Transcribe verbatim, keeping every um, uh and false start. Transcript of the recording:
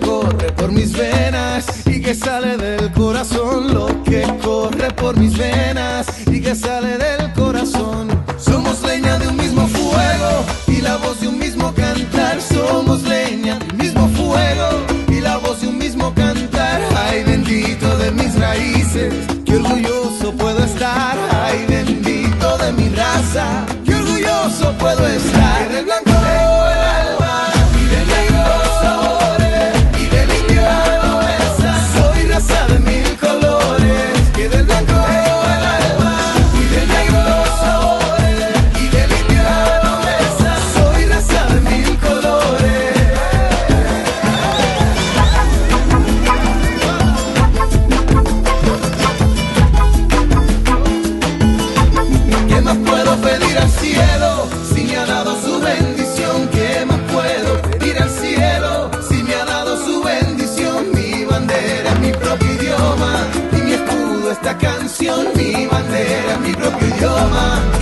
corre por mis venas y que sale del corazón, lo que corre por mis venas y que sale del corazón. Somos leña de un mismo fuego y la voz de un mismo cantar. Somos leña del mismo fuego y la voz de un mismo cantar. Ay, bendito de mis raíces, qué orgulloso puedo estar. Ay, bendito de mi raza, qué orgulloso puedo estar. Que del blanco tengo el alma y del negro los sabores y del indio la nobleza. Soy raza de mil colores. Que del blanco tengo el alma y del negro los sabores y del indio la nobleza. Soy raza de mil colores. ¿Qué más puedo pedir al cielo si me ha dado su bendición? ¿Qué más puedo pedir al cielo si me ha dado su bendición? Mi bandera es mi propio idioma y mi escudo esta canción. Mi bandera es mi propio idioma